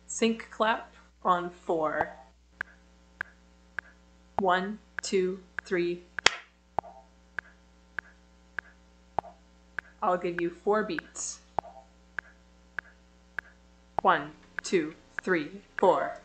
Sync clap on 4. 1, 2, 3. I'll give you 4 beats. 1, 2, 3, 4.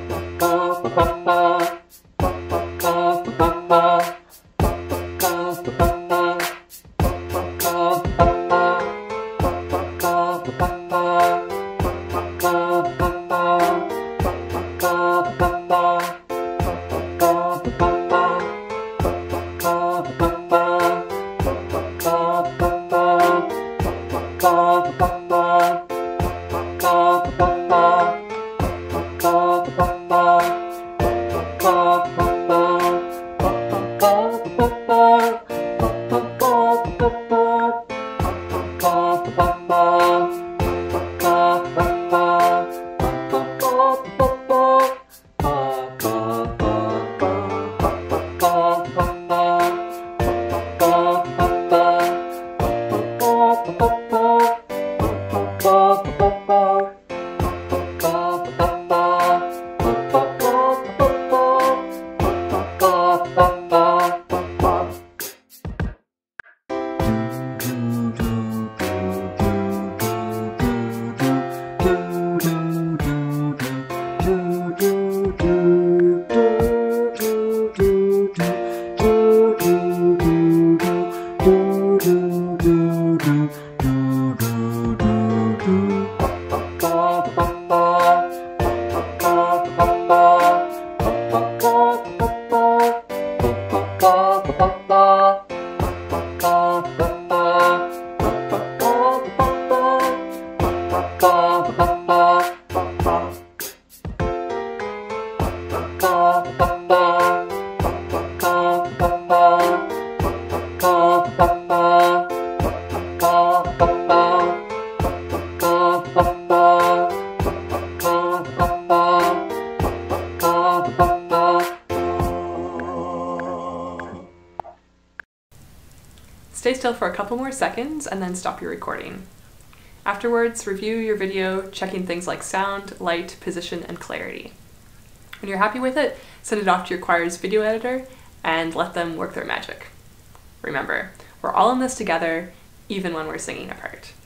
Stay still for a couple more seconds and then stop your recording. Afterwards, review your video, checking things like sound, light, position, and clarity. When you're happy with it, send it off to your choir's video editor and let them work their magic. Remember, we're all in this together, even when we're singing a part.